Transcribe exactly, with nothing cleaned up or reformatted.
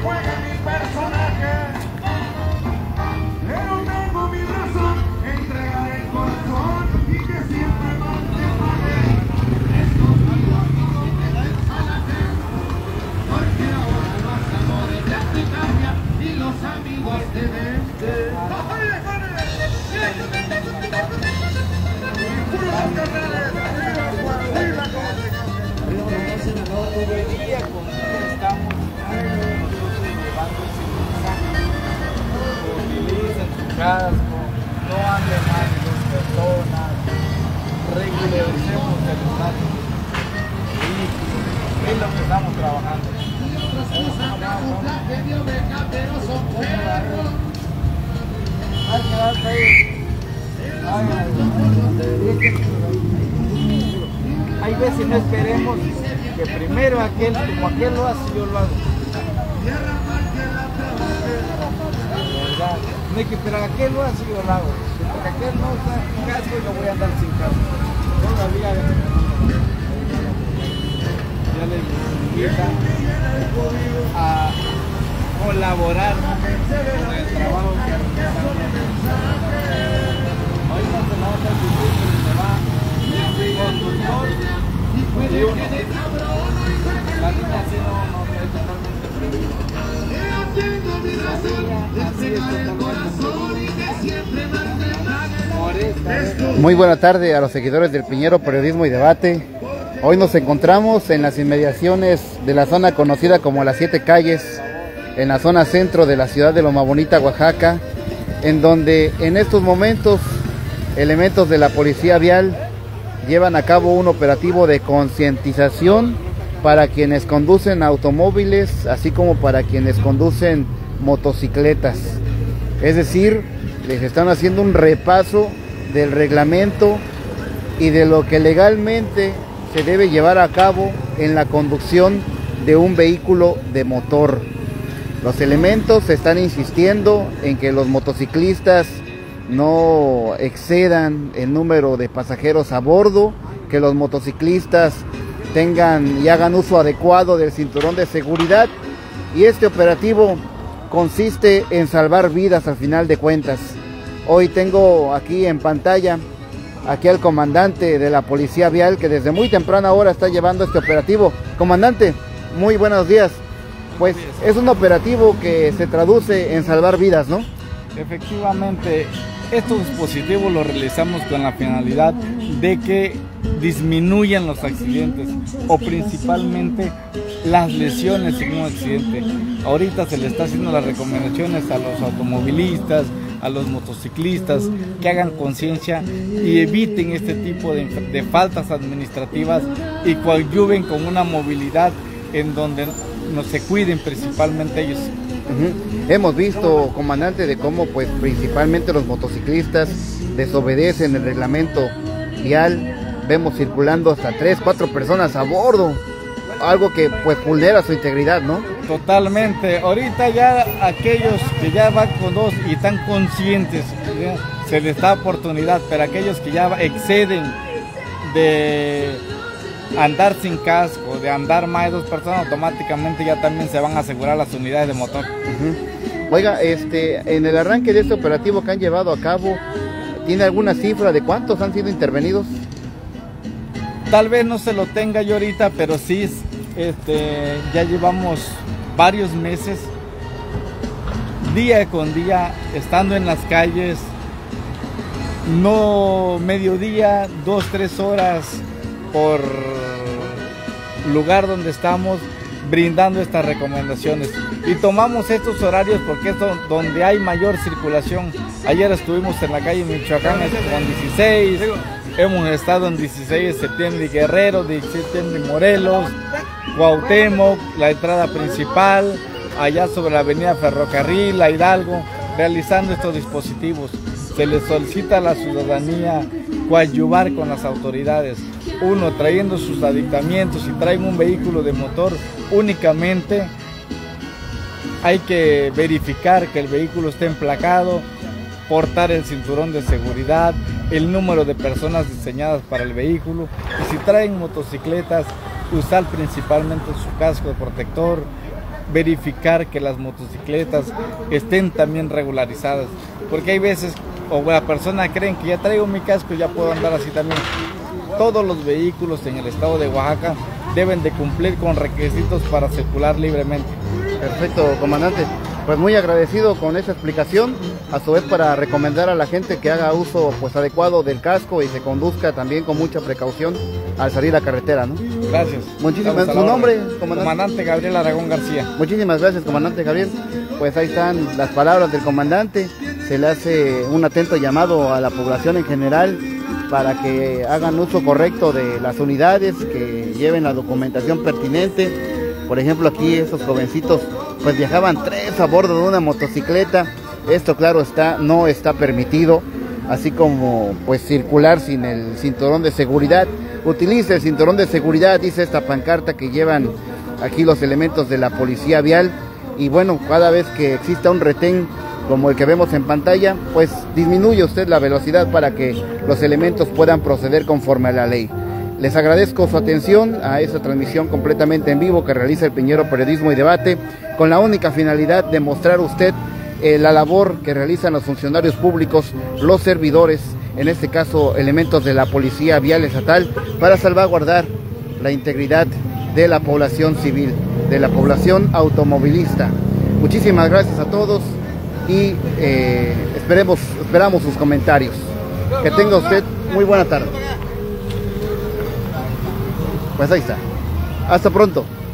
juega mi personaje. Pero tengo mi razón, entregar el corazón y que siempre más te pague. Estos amigos no me dan salaces, porque ahora los amores ya te cambian y los amigos te venden. Día con día estamos nosotros llevando ese mensaje. Utilicen su casco, no anden más de dos personas, regularicemos el estatus del vehículo, es lo que estamos trabajando. Hay que darse ahí. Hay veces no esperemos que primero aquel, como aquel lo hace, yo lo hago. ¿Verdad? No hay que esperar a aquel lo hace, yo lo hago. Porque aquel no está sin casco, yo voy a andar sin casco. Todavía ya les invita a colaborar con el trabajo que realizamos. Hoy no se nota el difícil, se va conductor y uno. La niña así no, no es totalmente feliz. Muy buena tarde a los seguidores del Piñero Periodismo y Debate. Hoy nos encontramos en las inmediaciones de la zona conocida como Las Siete Calles, en la zona centro de la ciudad de Loma Bonita, Oaxaca, en donde en estos momentos elementos de la Policía Vial llevan a cabo un operativo de concientización para quienes conducen automóviles, así como para quienes conducen motocicletas. Es decir, les están haciendo un repaso del reglamento y de lo que legalmente se debe llevar a cabo en la conducción de un vehículo de motor. Los elementos están insistiendo en que los motociclistas no excedan el número de pasajeros a bordo, que los motociclistas tengan y hagan uso adecuado del cinturón de seguridad, y este operativo consiste en salvar vidas al final de cuentas. Hoy tengo aquí en pantalla aquí al comandante de la Policía Vial, que desde muy temprana hora está llevando este operativo. Comandante, muy buenos días. Pues es un operativo que se traduce en salvar vidas, ¿no? Efectivamente, estos dispositivos los realizamos con la finalidad de que disminuyan los accidentes o principalmente las lesiones en un accidente. Ahorita se le está haciendo las recomendaciones a los automovilistas, a los motociclistas, que hagan conciencia y eviten este tipo de, de faltas administrativas y coadyuven con una movilidad en donde no se cuiden principalmente ellos. Uh-huh. Hemos visto, comandante, de cómo pues principalmente los motociclistas desobedecen el reglamento vial. Vemos circulando hasta tres, cuatro personas a bordo, algo que pues vulnera su integridad, ¿no? Totalmente. Ahorita ya aquellos que ya van con dos y están conscientes, ¿ya? Se les da oportunidad, pero aquellos que ya exceden de andar sin casco, de andar más de dos personas, automáticamente ya también se van a asegurar las unidades de motor. Uh-huh. Oiga, este, en el arranque de este operativo que han llevado a cabo, ¿tiene alguna cifra de cuántos han sido intervenidos? Tal vez no se lo tenga yo ahorita, pero sí, este, ya llevamos varios meses, día con día, estando en las calles, no mediodía, dos, tres horas por lugar donde estamos, brindando estas recomendaciones. Y tomamos estos horarios porque es donde hay mayor circulación. Ayer estuvimos en la calle Michoacán con dieciséis, hemos estado en dieciséis de septiembre y Guerrero, dieciséis de septiembre y Morelos, Cuauhtémoc, la entrada principal, allá sobre la avenida Ferrocarril, a Hidalgo, realizando estos dispositivos. Se les solicita a la ciudadanía coadyuvar con las autoridades. Uno, trayendo sus aditamentos. Si traen un vehículo de motor, únicamente hay que verificar que el vehículo esté emplacado, portar el cinturón de seguridad, el número de personas diseñadas para el vehículo. Y si traen motocicletas, usar principalmente su casco de protector, verificar que las motocicletas estén también regularizadas, porque hay veces, o la persona creen que ya traigo mi casco y ya puedo andar así también. Todos los vehículos en el estado de Oaxaca deben de cumplir con requisitos para circular libremente. Perfecto, comandante. Pues muy agradecido con esa explicación, a su vez para recomendar a la gente que haga uso pues adecuado del casco y se conduzca también con mucha precaución al salir a carretera, ¿no? Gracias. Muchísimas, ¿su nombre, comandante? Comandante Gabriel Aragón García. Muchísimas gracias, comandante Gabriel. Pues ahí están las palabras del comandante. Se le hace un atento llamado a la población en general para que hagan uso correcto de las unidades, que lleven la documentación pertinente. Por ejemplo, aquí esos jovencitos pues viajaban tres a bordo de una motocicleta. Esto, claro está, no está permitido, así como pues circular sin el cinturón de seguridad. Utilice el cinturón de seguridad, dice esta pancarta que llevan aquí los elementos de la policía vial. Y bueno, cada vez que exista un retén como el que vemos en pantalla, pues disminuye usted la velocidad para que los elementos puedan proceder conforme a la ley. Les agradezco su atención a esta transmisión completamente en vivo que realiza el Piñero Periodismo y Debate, con la única finalidad de mostrar a usted eh, la labor que realizan los funcionarios públicos, los servidores, en este caso elementos de la Policía Vial Estatal, para salvaguardar la integridad de la población civil, de la población automovilista. Muchísimas gracias a todos y eh, esperemos, esperamos sus comentarios. Que tenga usted muy buena tarde. Pues ahí está. Hasta pronto.